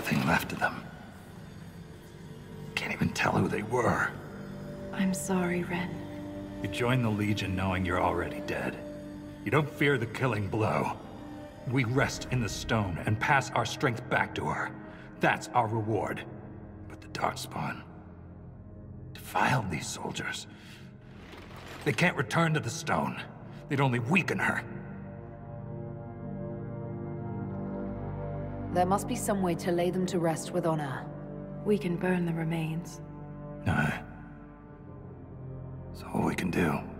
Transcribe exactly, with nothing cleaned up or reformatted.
nothing left of them. Can't even tell who they were. I'm sorry, Ren. You joined the Legion knowing you're already dead. You don't fear the killing blow. We rest in the stone and pass our strength back to her. That's our reward. But the Darkspawn defiled these soldiers. They can't return to the stone. They'd only weaken her. There must be some way to lay them to rest with honor. We can burn the remains. No. That's all we can do.